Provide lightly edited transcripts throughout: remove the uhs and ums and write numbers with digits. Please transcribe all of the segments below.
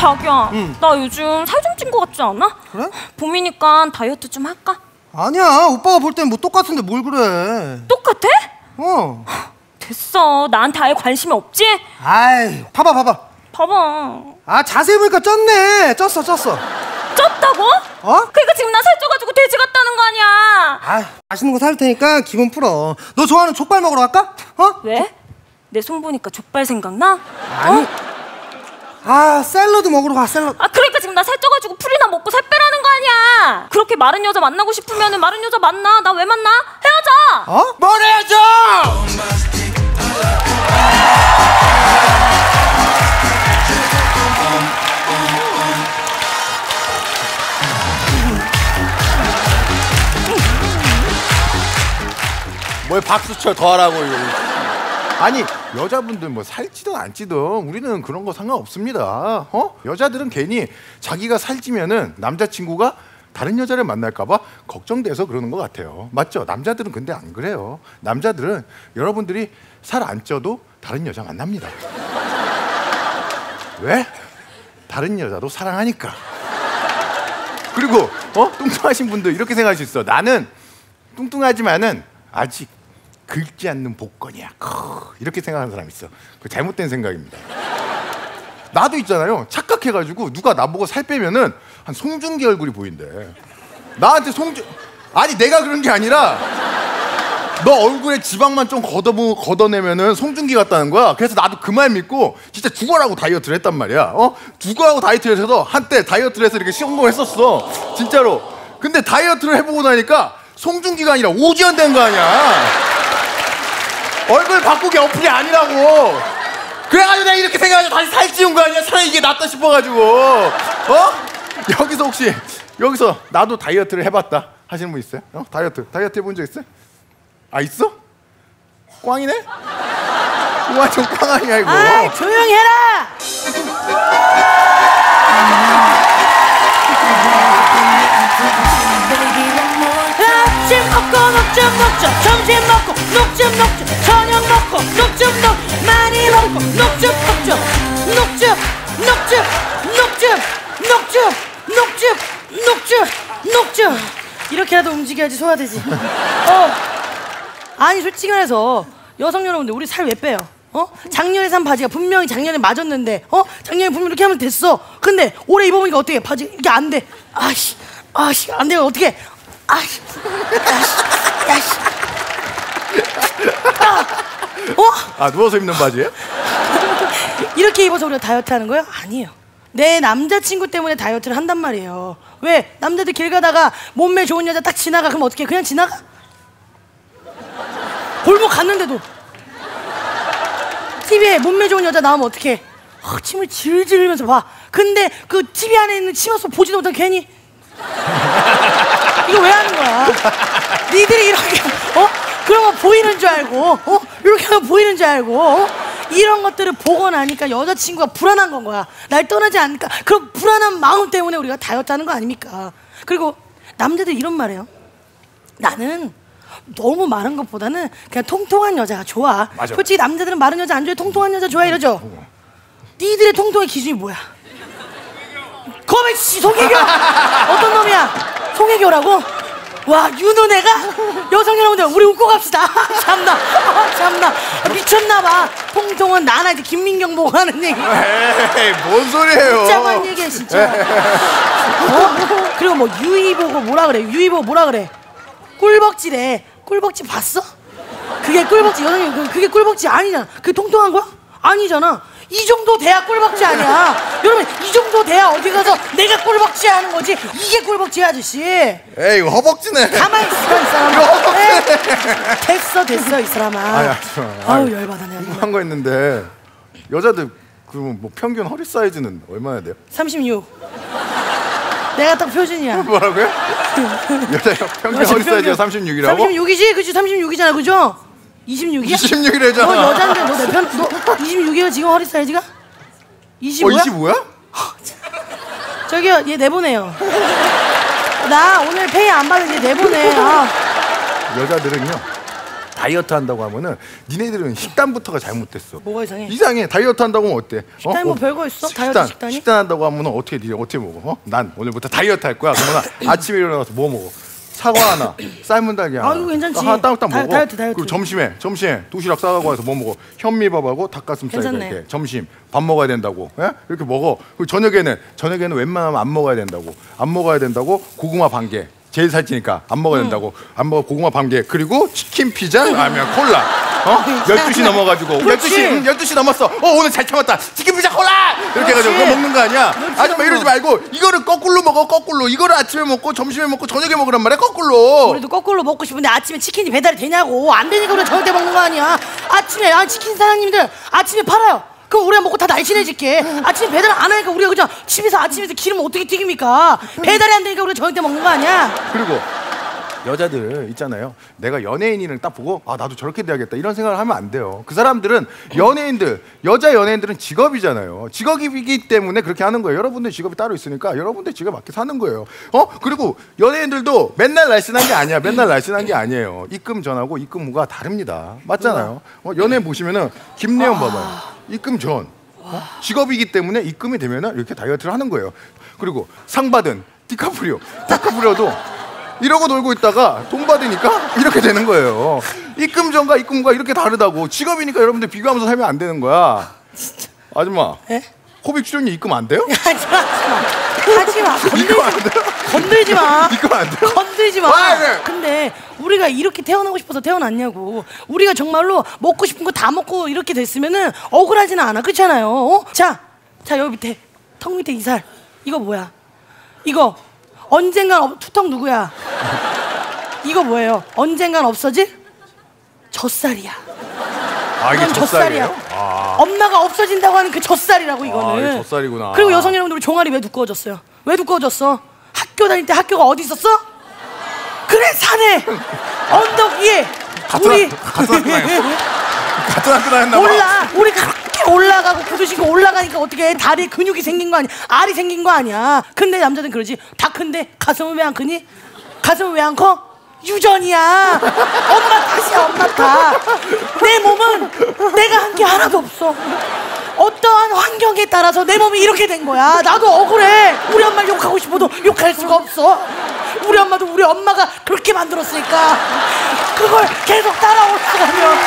자기야, 나 요즘 살 좀 찐 거 같지 않아? 그래? 봄이니까 다이어트 좀 할까? 아니야, 오빠가 볼 땐 뭐 똑같은데 뭘 그래. 똑같아? 어. 됐어, 나한테 아예 관심이 없지? 아이, 봐봐. 봐봐. 아, 자세히 보니까 쪘네. 쪘어. 쪘다고? 어? 그러니까 지금 나 살쪄가지고 돼지 같다는 거 아니야. 아, 맛있는 거 사줄 테니까 기분 풀어. 너 좋아하는 족발 먹으러 갈까? 어? 왜? 내 손 보니까 족발 생각나? 아니. 어? 아, 샐러드 먹으러 가, 샐러드. 아, 그러니까 지금 나 살쪄가지고 풀이나 먹고 살 빼라는 거 아니야. 그렇게 마른 여자 만나고 싶으면 마른 여자 만나. 나 왜 만나? 헤어져. 어? 뭘 헤어져! 뭘 박수쳐 더 하라고. 아니, 여자분들 뭐 살찌든 안 찌든 우리는 그런 거 상관없습니다. 여자들은 괜히 자기가 살찌면은 남자친구가 다른 여자를 만날까봐 걱정돼서 그러는 것 같아요. 맞죠? 남자들은 근데 안 그래요. 남자들은 여러분들이 살 안 쪄도 다른 여자 만납니다. 왜? 다른 여자도 사랑하니까. 그리고 뚱뚱하신 분들 이렇게 생각할 수 있어. 나는 뚱뚱하지만은 아직 긁지 않는 복권이야. 이렇게 생각하는 사람 있어. 그 잘못된 생각입니다. 나도 있잖아요. 착각해가지고 누가 나보고 살 빼면은 한 송중기 얼굴이 보인대. 나한테 아니 내가 그런 게 아니라 너 얼굴에 지방만 좀 걷어내면은 송중기 같다는 거야. 그래서 나도 그 말 믿고 진짜 죽어라고 다이어트를 했단 말이야. 죽어라고 다이어트를 해서 한때 다이어트를 해서 이렇게 성공했었어. 진짜로. 근데 다이어트를 해보고 나니까 송중기가 아니라 오지연 된 거 아니야. 얼굴 바꾸기 어플이 아니라고. 그래가지고 내가 이렇게 생각해서 다시 살찌운 거 아니야. 차라리 이게 낫다 싶어가지고. 여기서 나도 다이어트를 해봤다 하시는 분 있어요? 다이어트 해본 적 있어요? 아, 있어? 꽝이네? 완전 꽝 아니야 이거. 아이, 조용히 해라. 아침 먹고 녹즙 점심 먹고 녹즙 저녁 먹고 녹즙 많이 먹고 녹즙 이렇게라도 움직여야지 소화되지. 아니 솔직히 말해서 여성 여러분들 우리 살 왜 빼요? 작년에 산 바지가 분명히 작년에 맞았는데 작년에 분명히 이렇게 하면 됐어. 근데 올해 입어보니까 어떻게 바지 이게 안 돼. 아씨 안 돼요. 어떻게 아씨 누워서 입는 바지예요? 이렇게 입어서 우리가 다이어트 하는 거예요? 아니에요. 내 남자친구 때문에 다이어트를 한단 말이에요. 왜? 남자들 길 가다가 몸매 좋은 여자 딱 지나가. 그럼 어떻게 해? 그냥 지나가? 골목 갔는데도 TV에 몸매 좋은 여자 나오면 어떻게 해? 침을 질질 흘리면서 봐. 근데 그 TV 안에 있는 치마 속 보지도 못한 괜히 이거 왜 하는 거야? 니들이 이렇게 그런 거 보이는 줄 알고 이렇게 하면 보이는 줄 알고 이런 것들을 보고 나니까 여자친구가 불안한 건 거야. 날 떠나지 않을까. 그런 불안한 마음 때문에 우리가 다이어트 하는 거 아닙니까? 그리고 남자들 이런 말해요. 나는 너무 마른 것보다는 그냥 통통한 여자가 좋아. 맞아. 솔직히 남자들은 마른 여자 안 좋아해. 통통한 여자 좋아해 이러죠. 니들의 통통의 기준이 뭐야? 거백씨 송혜교 어떤 놈이야? 송혜교라고? 와, 유노네가? 여성 여러분들 우리 웃고 갑시다. 참나 미쳤나봐. 통통은 나나 이제 김민경 보고 하는 얘기. 에이, 뭔 소리예요? 진짜만 얘기해 진짜. 그리고 뭐 유이 보고 뭐라 그래? 유이 보고 뭐라 그래? 꿀벅지래. 꿀벅지 봤어? 그게 꿀벅지. 여성님 그게 꿀벅지 아니잖아. 그게 통통한 거야? 아니잖아. 이 정도 돼야 꿀벅지 아니야. 여러분 이 정도 돼야 어디 가서 내가 꿀벅지 하는 거지. 이게 꿀벅지야 아저씨. 에이, 이거 허벅지네. 가만히 있어 이 사람아. 이거 허벅지네. 됐어 이 사람아. 아우 열받아네. 궁금한 거 있는데 여자들 그러면 뭐 평균 허리 사이즈는 얼마나 돼요? 36. 내가 딱 표준이야. 뭐라고요? 여자 평균 허리 사이즈가 36이라고? 36이지? 그치 36이잖아 그죠? 26이야? 26이래잖아. 너 여잔데 너 내 편? 너 26이야 지금 허리 사이즈가? 25야? 25야? 저기요 얘 내보내요. 나 오늘 페이 안 받은 얘 내보내. 여자들은요 다이어트 한다고 하면은 니네들은 식단부터가 잘못됐어. 뭐가 이상해? 이상해. 다이어트 한다고 하면 어때? 식단이 뭐 별거 있어? 다이어트 식단이? 식단 한다고 하면 어떻게 니네 어떻게 먹어? 난 오늘부터 다이어트 할 거야. 그러면 아침에 일어나서 뭐 먹어? 사과 하나, 삶은 딸기 하나. 이거 괜찮지. 딱딱 먹어. 다이어트. 그리고 점심에 도시락 싸가고 와서 뭐 먹어? 현미밥하고 닭가슴살 괜찮네. 이렇게. 점심 밥 먹어야 된다고. 예? 이렇게 먹어. 그리고 저녁에는 웬만하면 안 먹어야 된다고. 안 먹어야 된다고. 고구마 반 개. 제일 살찌니까 안 먹어야 된다고. 안 먹어. 고구마 반 개. 그리고 치킨 피자 아니면 콜라. 12시 넘어가지고 12시 넘었어. 오늘 잘 참았다. 치킨 피자 콜라 이렇게 해가지고 그거 먹는 거 아니야. 아줌마 이러지 말고 이거를 거꾸로 먹어. 거꾸로. 이거를 아침에 먹고 점심에 먹고 저녁에 먹으란 말이야. 거꾸로. 우리도 거꾸로 먹고 싶은데 아침에 치킨이 배달이 되냐고. 안 되니까 우리가 저녁 때 먹는 거 아니야. 아침에 치킨 사장님들 아침에 팔아요. 그럼 우리가 먹고 다 날씬해질게. 아침에 배달 안 하니까 우리가 그냥 집에서 아침에서 기름 어떻게 튀깁니까? 배달이 안 되니까 우리가 저녁 때 먹는 거 아니야. 그리고 여자들 있잖아요. 내가 연예인을 딱 보고 나도 저렇게 돼야겠다 이런 생각을 하면 안 돼요. 그 사람들은 여자 연예인들은 직업이잖아요. 직업이기 때문에 그렇게 하는 거예요. 여러분들 직업이 따로 있으니까 여러분들 직업 맞게 사는 거예요. 그리고 연예인들도 맨날 날씬한 게 아니야. 맨날 날씬한 게 아니에요. 입금 전하고 입금 후가 다릅니다. 맞잖아요. 연예인 보시면은 김래연 봐봐요. 입금 전. 직업이기 때문에 입금이 되면은 이렇게 다이어트를 하는 거예요. 그리고 상 받은 디카프리오도 이러고 놀고 있다가 돈 받으니까 이렇게 되는 거예요. 입금 전과 입금 후가 이렇게 다르다고. 직업이니까 여러분들 비교하면서 살면 안 되는 거야. 아줌마. 에? 코빅 출연료 입금 안 돼요? 하지 마. 건들지 마. 입금 안 돼요? 건들지 마. 근데 우리가 이렇게 태어나고 싶어서 태어났냐고. 우리가 정말로 먹고 싶은 거 다 먹고 이렇게 됐으면은 억울하지는 않아. 그렇잖아요. 자 여기 밑에 턱 밑에 이 살. 이거 뭐야? 이거 언젠간 투턱 누구야? 이거 뭐예요? 언젠간 없어질 젖살이야. 이게 젖살이에요? 엄마가 없어진다고 하는 그 젖살이라고 이거는. 이게 젖살이구나. 그리고 여성 여러분들 우리 종아리 왜 두꺼워졌어요? 왜 두꺼워졌어? 학교 다닐 때 학교가 어디 있었어? 그래 산에 언덕 위에 우리 같은 학교 다녔나 봐. 몰라. 우리 그렇게 올라가고 구두 신고 올라가니까 어떻게 다리에 근육이 생긴 거 아니야? 알이 생긴 거 아니야? 근데 남자들은 그러지. 다 큰데 가슴은 왜 안 크니? 가슴은 왜 안 커? 유전이야. 엄마 탓이야. 엄마 탓. 내 몸은 내가 한 게 하나도 없어. 어떠한 환경에 따라서 내 몸이 이렇게 된 거야. 나도 억울해. 우리 엄마를 욕하고 싶어도 욕할 수가 없어. 우리 엄마도 우리 엄마가 그렇게 만들었으니까 그걸 계속 따라 올라가면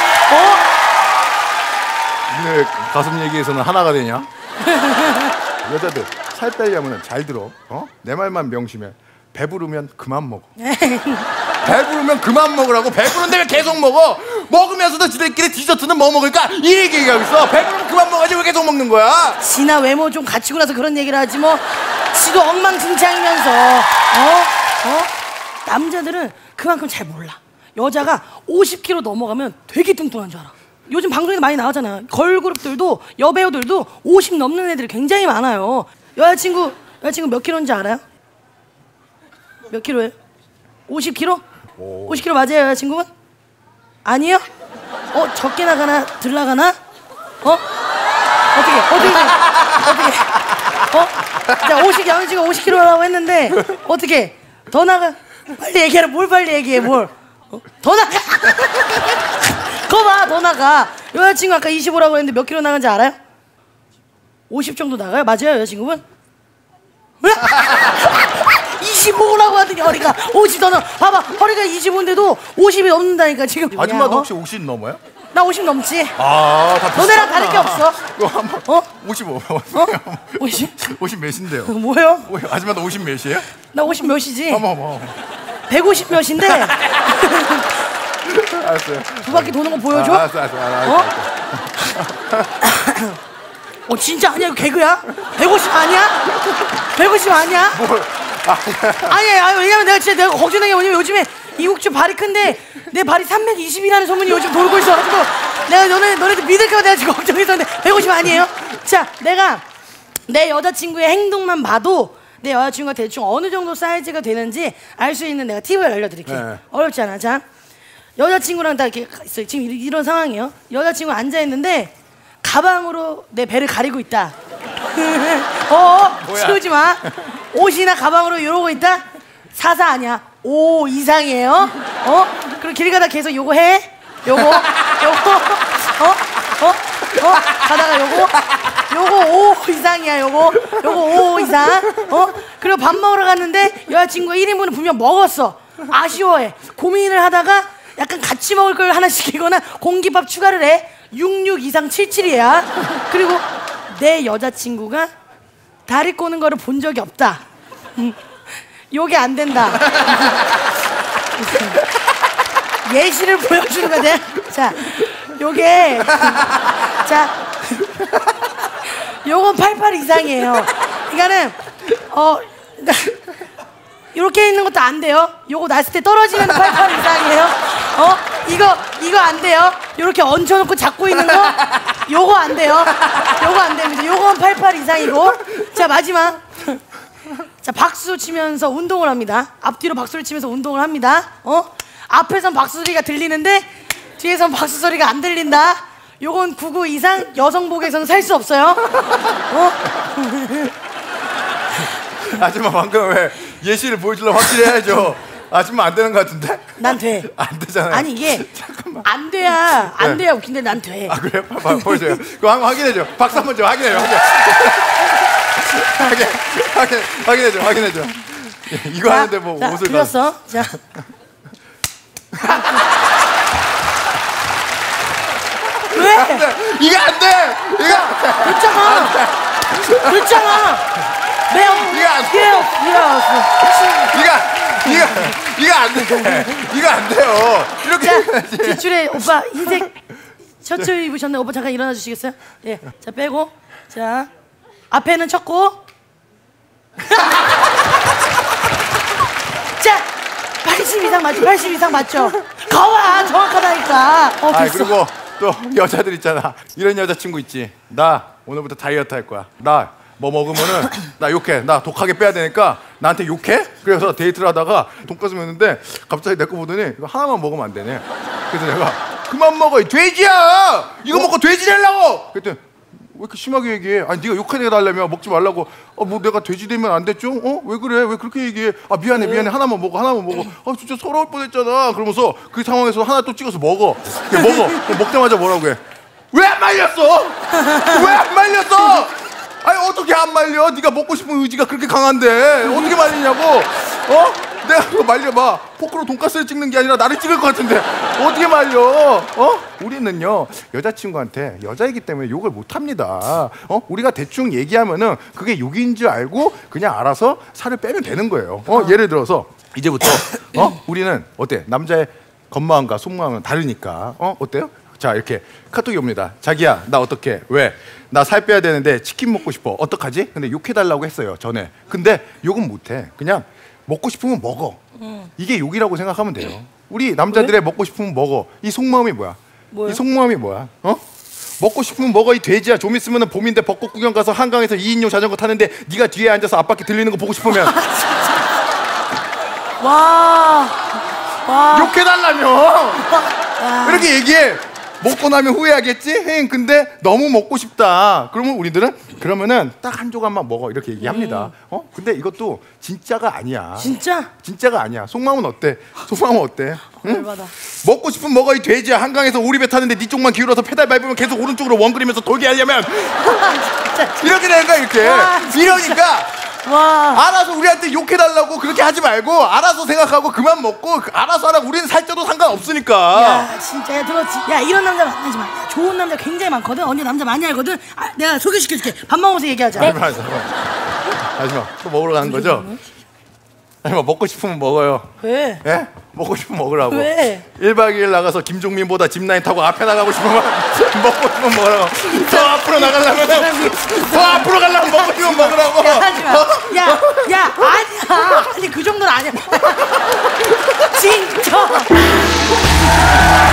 니네 가슴 얘기에서는 하나가 되냐? 여자들 살 빼려면 잘 들어. 내 말만 명심해. 배부르면 그만 먹어. 배부르면 그만 먹으라고. 배부른데 왜 계속 먹어? 먹으면서도 지들끼리 디저트는 뭐 먹을까? 이 얘기하고 있어. 배부르면 그만 먹어야지 왜 계속 먹는 거야? 지나 외모 좀 갖추고 나서 그런 얘기를 하지 뭐. 지도 엉망진창이면서 남자들은 그만큼 잘 몰라. 여자가 50kg 넘어가면 되게 뚱뚱한 줄 알아. 요즘 방송에 많이 나오잖아. 걸그룹들도 여배우들도 50 넘는 애들이 굉장히 많아요. 여자친구 몇 킬로인지 알아요? 몇 킬로예요? 50kg? 50kg 맞아요, 여자친구분? 아니에요? 적게 나가나 덜 나가나? 어떻게? 자, 여자친구가 50kg라고 했는데 어떻게? 더 나가? 빨리 얘기해라. 뭘 빨리 얘기해? 뭘? 더 나가? 거봐, 더 나가. 여자친구 아까 25라고 했는데 몇 킬로 나간지 알아요? 50 정도 나가요? 맞아요, 여자친구분? 25라고 하더니 허리가 50 더 넘어. 봐봐, 허리가 25인데도 50이 넘는다니까 지금. 아줌마도 혹시 50 넘어요? 나 50 넘지. 다 너네랑 다를 게 없어. 55. 50? 50 몇인데요? 뭐요? 아줌마도 50 몇이에요? 나 50 몇이지? 어머. 150 몇인데. 알았어요. 두 바퀴 도는 거 보여줘? 알았어. 진짜 아니야? 이거 개그야? 150 아니야? 150 아니야? 뭘? 아니, 왜냐면 내가 걱정된 게 뭐냐면 요즘에 이국주 발이 큰데 내 발이 320이라는 소문이 요즘 돌고 있어가지고 내가 너네들 믿을까 내가 지금 걱정했었는데 150 아니에요? 자, 내가 내 여자친구의 행동만 봐도 내 여자친구가 대충 어느 정도 사이즈가 되는지 알 수 있는 내가 팁을 알려드릴게. 네. 어렵지 않아. 자, 여자친구랑 다 이렇게 있어요. 지금 이런 상황이에요. 여자친구 앉아있는데 가방으로 내 배를 가리고 있다. 치우지 마. 옷이나 가방으로 이러고 있다. 44 아니야. 5 이상이에요. 그리고 길 가다 계속 요거 해. 가다가 요거 5 이상이야. 요거 5 이상. 그리고 밥 먹으러 갔는데 여자친구가 1인분을 분명 먹었어. 아쉬워해. 고민을 하다가 약간 같이 먹을 걸 하나 시키거나 공깃밥 추가를 해. 66 이상 77이야. 그리고 내 여자친구가 다리 꼬는 거를 본 적이 없다. 요게 안 된다. 예시를 보여주는 거야. 자, 요게 자, 요건 88 이상이에요. 그러니까는 이렇게 있는 것도 안 돼요. 요거 났을 때 떨어지면 88 이상이에요. 이거 안 돼요. 요렇게 얹혀놓고 잡고 있는 거 요거 안 돼요. 요거 안 됩니다. 요건 88 이상이고. 자, 마지막. 자, 박수 치면서 운동을 합니다. 앞뒤로 박수를 치면서 운동을 합니다. 앞에선 박수 소리가 들리는데 뒤에선 박수 소리가 안 들린다. 요건 99 이상 여성복에서는 살 수 없어요. 아줌마 방금 왜 예시를 보여주려면 확실히 해야죠. 아줌마 안 되는 것 같은데? 난 돼. 안 되잖아요. 아니 이게 잠깐만. 안 돼야 웃긴데 난 돼. 아 그래요? 봐봐 보여줘요. 그거 한번 확인해줘. 박수 한번 줘. 확인해요. 확인해줘. 이거 하는데 뭐 자, 옷을 들었어. 자. 왜? 이게 안 돼. 그랬잖아. 이게 안 돼. 이거 안 돼. 이거 안 돼요. 이렇게 자, 해야지. 뒷줄에 오빠 흰색 셔츠 입으셨네. 오빠 잠깐 일어나 주시겠어요? 예. 자, 빼고. 자, 앞에는 쳤고. 자, 80 이상 맞죠? 80 이상 맞죠? 거와 정확하다니까. 됐어. 그리고 또 여자들 있잖아. 이런 여자친구 있지. 나 오늘부터 다이어트 할 거야. 나 뭐 먹으면은 나 욕해. 나 독하게 빼야 되니까 나한테 욕해? 그래서 데이트를 하다가 돈가스 먹는데 갑자기 내 거 보더니 이거 하나만 먹으면 안 되네. 그래서 내가 그만 먹어. 이 돼지야. 이거 먹고 돼지 되려고. 그랬더니 왜 이렇게 심하게 얘기해? 아니 네가 욕하게 달라며 먹지 말라고. 뭐 내가 돼지 되면 안 됐죠? 왜 그래? 왜 그렇게 얘기해? 미안해. 하나만 먹어. 진짜 서러울 뻔했잖아. 그러면서 그 상황에서 하나 또 찍어서 먹어. 먹자마자 뭐라고 해? 왜 안 말렸어? 왜 안 말렸어? 아니 어떻게 안 말려? 네가 먹고 싶은 의지가 그렇게 강한데 어떻게 말리냐고? 내가 그거 말려봐. 포크로 돈가스를 찍는 게 아니라 나를 찍을 것 같은데 어떻게 말려? 우리는요 여자친구한테 여자이기 때문에 욕을 못합니다. 우리가 대충 얘기하면은 그게 욕인 줄 알고 그냥 알아서 살을 빼면 되는 거예요. 예를 들어서 이제부터 우리는 어때? 남자의 겉마음과 속마음은 다르니까 어때요? 자 이렇게 카톡이 옵니다. 자기야 나 어떡해? 왜? 나 살 빼야 되는데 치킨 먹고 싶어. 어떡하지? 근데 욕해달라고 했어요 전에. 근데 욕은 못해. 그냥 먹고 싶으면 먹어. 이게 욕이라고 생각하면 돼요. 우리 남자들의 먹고 싶으면 먹어. 이 속마음이 뭐야? 이 속마음이 뭐야? 먹고 싶으면 먹어 이 돼지야. 좀 있으면 봄인데 벚꽃 구경 가서 한강에서 2인용 자전거 타는데 네가 뒤에 앉아서 앞바퀴 들리는 거 보고 싶으면 와. 욕해달라며. 이렇게 얘기해. 먹고 나면 후회하겠지? 근데 너무 먹고 싶다. 그러면 우리들은 그러면은 딱 한 조각만 먹어 이렇게 얘기합니다. 근데 이것도 진짜가 아니야. 진짜가 아니야. 속마음은 어때? 응? 열받아. 먹고 싶으면 먹어 이 돼지야. 한강에서 오리배 타는데 네 쪽만 기울어서 페달 밟으면 계속 오른쪽으로 원그리면서 돌게 하려면 이렇게 되는 거야 이렇게. 이러니까 알아서 우리한테 욕해달라고 그렇게 하지 말고 알아서 생각하고 그만 먹고 알아서 하라. 우리는 살쪄도 상관없으니까. 야 진짜 야 들었지? 야 이런 남자 만나지 마. 야, 좋은 남자 굉장히 많거든. 언니 남자 많이 알거든. 내가 소개시켜줄게. 밥 먹으면서 얘기하자. 하지마. 또 먹으러 가는 거죠? 하지마. 먹고 싶으면 먹어요. 왜? 예? 먹고 싶으면 먹으라고. 왜? 1박 2일 나가서 김종민보다 짚라인 타고 앞에 나가고 싶으면 먹고 싶으면 먹으라고. 더 앞으로 나가려면 더 앞으로 가려면 먹고 싶으면 먹으라고. 야 하지마. 야 아니야. 아니 그 정도는 아니야. 진짜.